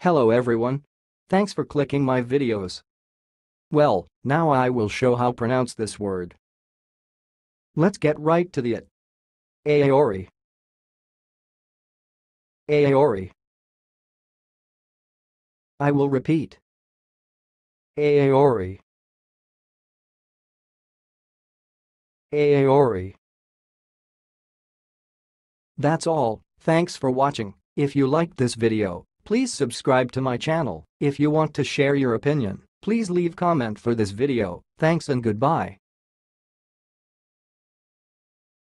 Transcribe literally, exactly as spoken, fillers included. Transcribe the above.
Hello everyone. Thanks for clicking my videos. Well, now I will show how pronounce this word. Let's get right to the it. Ayaori. Ayaori. I will repeat. Ayaori. Ayaori. That's all. Thanks for watching. If you liked this video, please subscribe to my channel. If you want to share your opinion, please leave comment for this video. Thanks and goodbye.